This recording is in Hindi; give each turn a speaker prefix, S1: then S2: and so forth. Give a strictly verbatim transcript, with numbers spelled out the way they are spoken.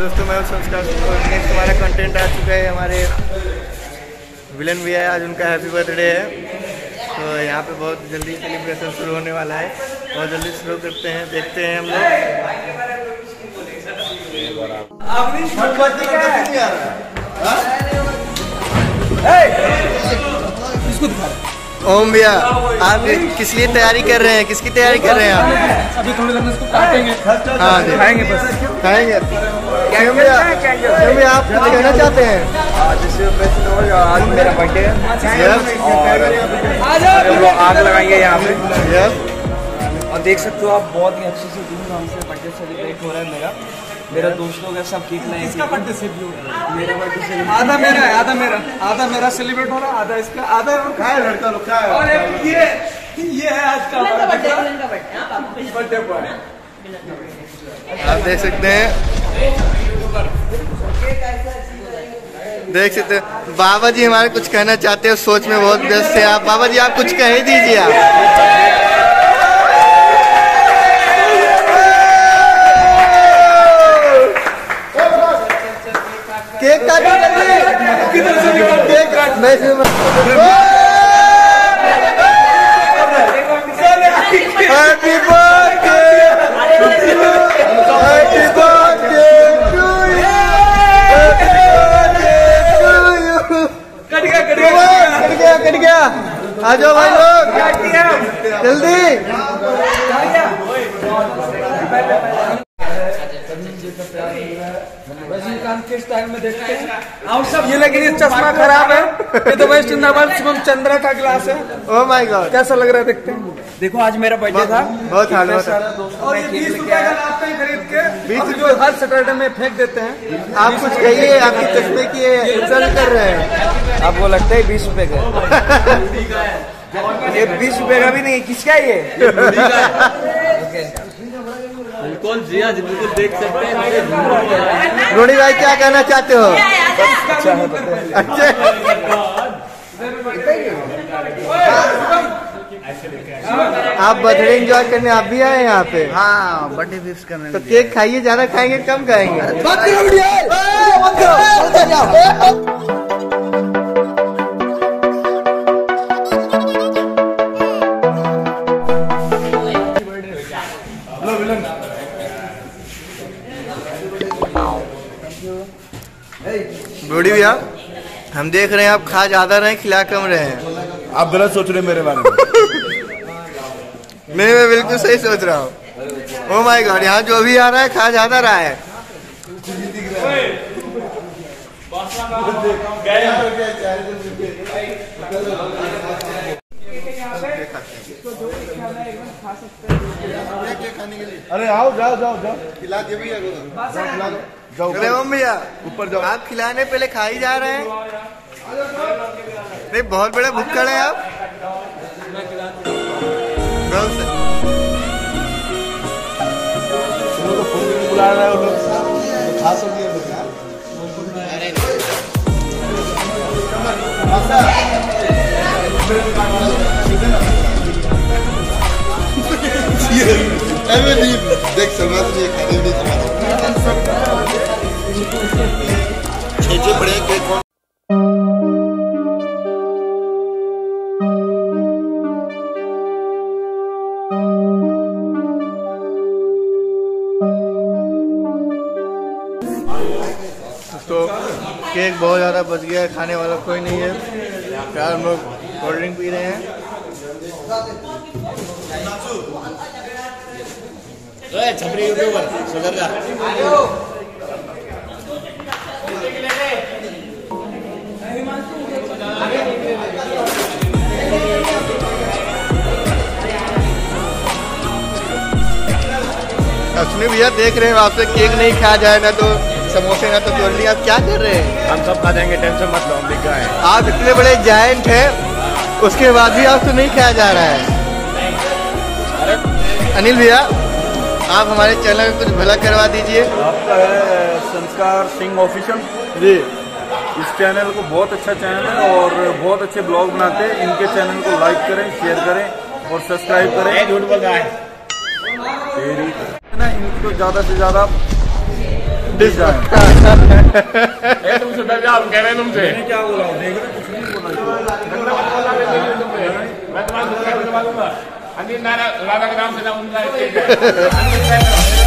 S1: दोस्तों, मैं संस्कार। नेक्स्ट हमारा कंटेंट आ चुका है, हमारे विलन भी है, आज उनका हैप्पी बर्थडे है। तो यहाँ पे बहुत जल्दी सेलिब्रेशन शुरू होने वाला है, बहुत जल्दी शुरू करते हैं, देखते हैं हम लोग। ओम भैया, आप किस लिए तैयारी कर रहे हैं? किसकी तैयारी कर रहे हैं आप?
S2: अभी थोड़ी देर में इसको काटेंगे।
S1: हाँ,
S2: खाएंगे बस
S1: खाएंगे। क्यों भैया, क्यों भैया आप कुछ कहना चाहते हैं?
S3: आज मेरा बर्थडे है और आग लगाएंगे यहाँ पे। और देख सकते हो आप, बहुत ही अच्छे से धूमधाम से बर्थडे सेलिब्रेट हो रहा है मेरा। मेरा दोस्त लोग है, सब केक लाए।
S2: इसका बर्थडे सेलिब्रेट,
S3: मेरा बर्थडे सेलिब्रेट
S2: आधा मेरा है, आधा मेरा, आधा मेरा सेलिब्रेट हो रहा है, आधा इसका, आधा खाए लड़का लोग खाए। और ये ये है आज का बर्थडे बॉय।
S1: आप देख सकते हैं, देख सकते हैं बाबा जी हमारे कुछ कहना चाहते हैं, सोच में बहुत व्यस्त है आप। बाबा जी आप कुछ कह ही दीजिए आप। केक काट, केक काट, मैं happy birthday, happy birthday to you, cut गया कट गया कट गया कट गया। आ जाओ भाई लोग जल्दी।
S2: रजनीकांत के स्टाइल में देखते हैं और सब ये, लेकिन ये चश्मा खराब है। ये तो वैष्णो जिंदाबाद शुभम चंद्रा का ग्लास है।
S1: ओह माय गॉड,
S2: कैसा लग रहा है देखते हैं।
S3: देखो आज मेरा बर्थडे था,
S1: बहुत हाल होता है।
S2: और ये बीस रुपए का लाते हैं खरीद के, बीस जो हर सैटरडे में फेंक देते हैं।
S1: आप कुछ कहिए, आपकी चश्मे की इंसल्ट कर रहे हैं।
S3: आपको लगता है बीस रुपए का? ये बीस रुपए का भी नहीं, किसका है ये?
S4: बिल्कुल जी, आज बिल्कुल देख सकते हैं।
S1: रोनी भाई क्या कहना चाहते हो? अच्छा, आप बर्थडे एंजॉय करने आप भी आए यहाँ पे?
S3: हाँ, बर्थडे विश करने।
S1: तो केक खाइए, ज्यादा खाएंगे कम खाएंगे? बूढ़ी भैया, हम देख रहे हैं आप खा ज्यादा रहे हैं, खिला कम रहे हैं।
S5: आप गलत सोच रहे हैं मेरे बारे में।
S1: मैं मैं बिल्कुल सही सोच रहा हूँ। ओह माय गॉड, यहाँ जो भी आ रहा है खा ज्यादा रहा है।
S5: अरे आओ, जाओ जाओ जाओ,
S1: खिला दे भैया,
S5: जाओ
S1: भैया
S5: ऊपर जाओ।
S1: आप खिलाने पहले खा ही जा रहे हैं। नहीं, बहुत बड़े भुक्कड़ हैं आप।
S5: बुला रहे हो लोग, खा सकते हैं। देख सलमान जी खाने नहीं छे बड़े केक।
S1: तो केक बहुत ज़्यादा बच गया है, खाने वाला कोई नहीं है। यार हम लोग कोल्ड ड्रिंक पी रहे हैं।
S4: छपरी यूट्यूबर सुधर जा।
S1: सुनिए भैया, देख रहे हैं आपसे केक नहीं खाया जाए ना तो समोसे ना तो कोल्ड। आप क्या कर रहे हैं?
S5: हम सब खा जाएंगे, टेंशन मत लो, हम दिख गए हैं।
S1: आप इतने बड़े जायंट हैं, उसके बाद भी आपसे नहीं खाया जा रहा है। अनिल भैया, आप हमारे चैनल में कुछ भला करवा दीजिए।
S5: आपका है संस्कार सिंह ऑफिशियल जी। इस चैनल को बहुत अच्छा चैनल है और बहुत अच्छे ब्लॉग बनाते हैं। इनके चैनल को लाइक करें, शेयर करें और सब्सक्राइब करें।
S4: झूठ बोल रहा है।
S5: इनको ज़्यादा से ज़्यादा
S4: तुम सुधर जाओ, हम कह रहे हैं तुमसे।
S5: मैंने क्या बोला देख रहे कुछ नहीं बोला।
S4: मैं तुम्हारा दूंगा। अंतिम राधा के नाम से ना